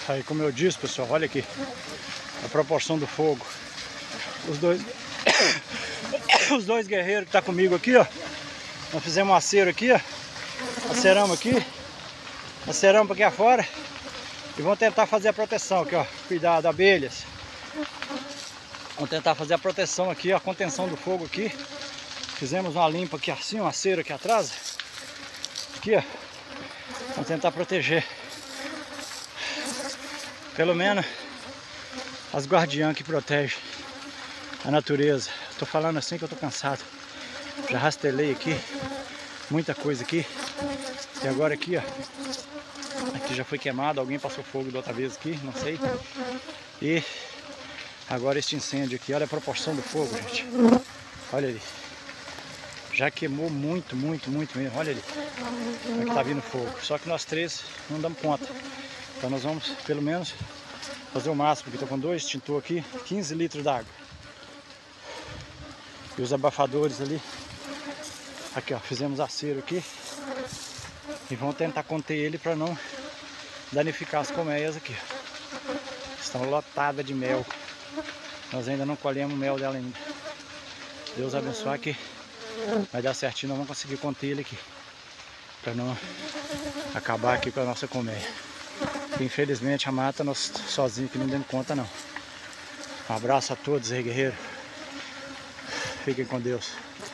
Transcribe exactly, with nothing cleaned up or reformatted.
Aí, como eu disse, pessoal, olha aqui a proporção do fogo. Os dois os dois guerreiros que tá comigo aqui, ó, nós fizemos um acero aqui, ó, aceramos aqui, aceramos aqui afora e vamos tentar fazer a proteção aqui, ó, cuidar das abelhas. Vamos tentar fazer a proteção aqui, a contenção do fogo aqui. Fizemos uma limpa aqui assim, um acero aqui atrás. Aqui, ó. Vamos tentar proteger. Pelo menos as guardiãs que protegem a natureza. Tô falando assim que eu tô cansado. Já rastelei aqui, muita coisa aqui. E agora aqui, ó. Aqui já foi queimado, alguém passou fogo da outra vez aqui, não sei. E agora este incêndio aqui, olha a proporção do fogo, gente. Olha ali. Já queimou muito, muito, muito mesmo. Olha ali. Aqui tá vindo fogo. Só que nós três não damos conta. Então nós vamos, pelo menos, fazer o máximo. Porque estou com dois extintores aqui, quinze litros d'água. E os abafadores ali. Aqui, ó. Fizemos acero aqui. E vamos tentar conter ele para não danificar as colmeias aqui. Estão lotadas de mel. Nós ainda não colhemos mel dela ainda. Deus abençoe que vai dar certinho, nós vamos conseguir conter ele aqui. Para não acabar aqui com a nossa colmeia. Infelizmente a mata nós sozinhos aqui não demos conta não. Um abraço a todos aí, guerreiros. Fiquem com Deus.